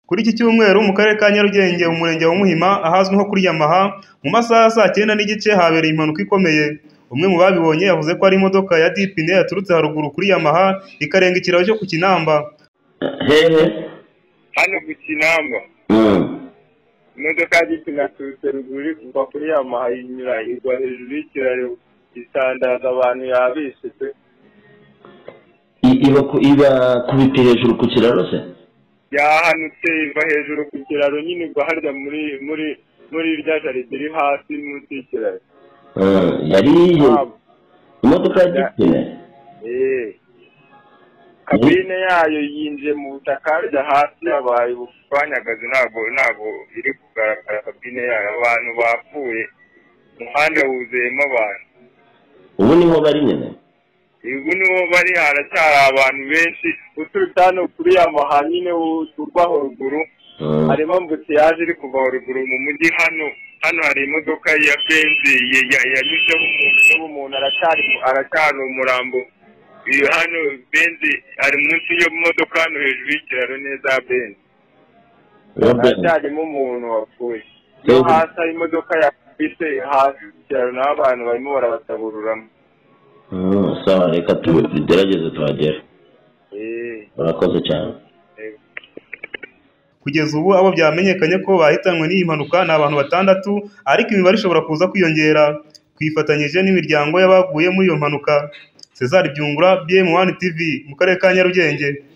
Kuri iki cyumweru mu karere ka Nyarugenge umurenge wa Muhima ahazwi nko kuri Yamaha mu masaha ya 9:30 habereye impanuka ikomeye. Umwe mu babibonye yavuze ko ari imodoka ya dipine yaturutse haruguru kuri Yamaha ikarenga ikiraro cyo ku Kinamba. Hehe hano ku Kinamba imodoka ya dipine yaturutse ruguru kuva kuri Yamaha inyura igwa hejuru y'ikiraro isandaza abantu yabishe pe. iba kubita hejuru ku kiraro se? Yahanutse iva hejuru ku kiraro nyine igwa harya muri rya jaride iri hasi munsi y'ikiraro. Yari imodoka ya dipine? Kabine yayo yinjiye mu butaka harya hasi yabaye ubufanyagazi ntabwo iri kugaragara kabine yayo. Abantu bapfuye umuhanda wuzuyemo abantu. Ubu niho bari nyine? Ubu niho bari, haracyari abantu benshi. Uturutse hano kuri Yamaha nyine uturwaho ruguru harimo ambutiyaje iri kuva ruguru mu mujyi. Hano hari imodoka ya benzi yanyuzeho umuntu aracyari umurambo. Hano benzi ari munsi yo modoka hano hejuru y'ikiraro neza benzi aracyarimo umuntu wapfuye. Yo hasi hari imodoka yakubise hasi y'ikiraro n'abantu barimo barabatabururamo. Sawa, reka tugerageze tuhagere. Murakoze cyane. Kugeza ubu abo byamenyekanye ko bahitanwe n'iyi mpanuka ni abantu 6, ariko imibare ishobora kuza kwiyongera. Kwifatanyije n'imiryango y'abaguye muri iyo mpanuka. Cesar Byungura, BM1 TV mu karere ka Nyarugenge.